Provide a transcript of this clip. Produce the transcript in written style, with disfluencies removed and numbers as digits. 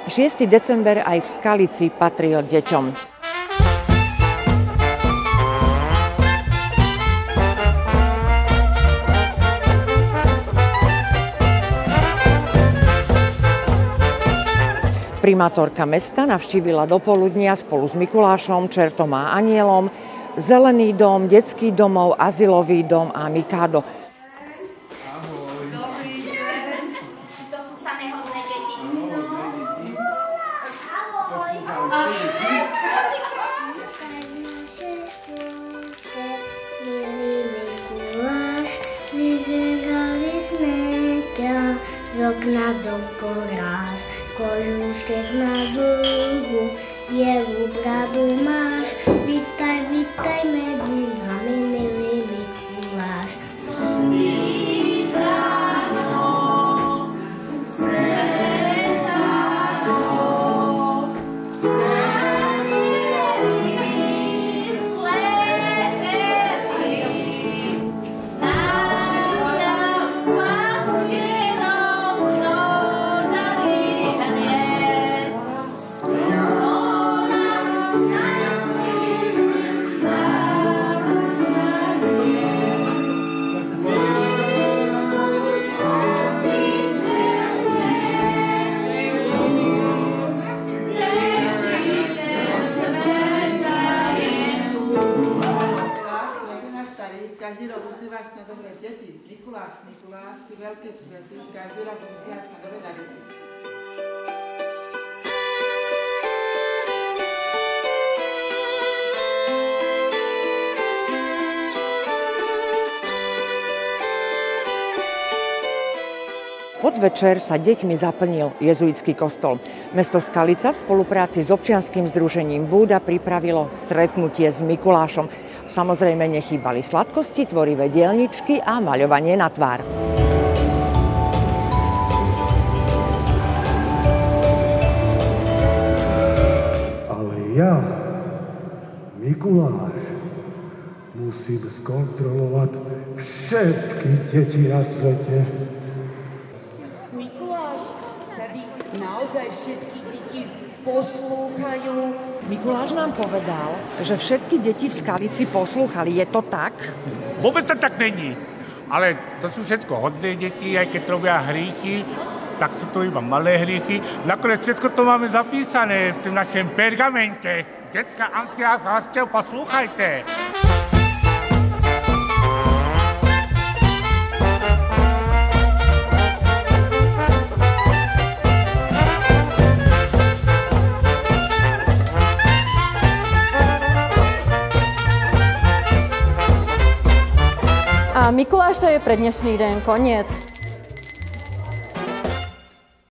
6. december aj v Skalici patrí od deťom. Primátorka mesta navštívila dopoludnia spolu s Mikulášom, Čertom a Anielom Zelený dom, detský domov, azylový dom a Mikádo. Z okna do koráz, kožuštek na dlhu, bielú bradu máš, vítaj, vítaj medzi nami, milý Mikuláš. Každý rok usmíváš na dobré deti. Mikuláš, Mikuláš, ty veľký svätý, každý rok usmíváš na dobré deti. Podvečer sa deťmi zaplnil jezuitský kostol. Mesto Skalica v spolupráci s občianskym združením Búda pripravilo stretnutie s Mikulášom. Samozrejme nechýbali sladkosti, tvorivé dielničky a maľovanie na tvár. Ale ja, Mikuláš, musím skontrolovať všetky deti na svete. Mikuláš, tady naozaj všetky deti poslúchajú. Mikuláš nám povedal, že všetky deti v Skalici poslúchali. Je to tak? Vôbec to tak není. Ale to sú všetko hodné deti, aj keď robia hříchy, tak sú to iba malé hříchy. Nakoniec všetko to máme zapísané v tým našem pergamente. Detská Ancia, zásťou, poslúchajte. A Mikuláša je pre dnešný deň koniec.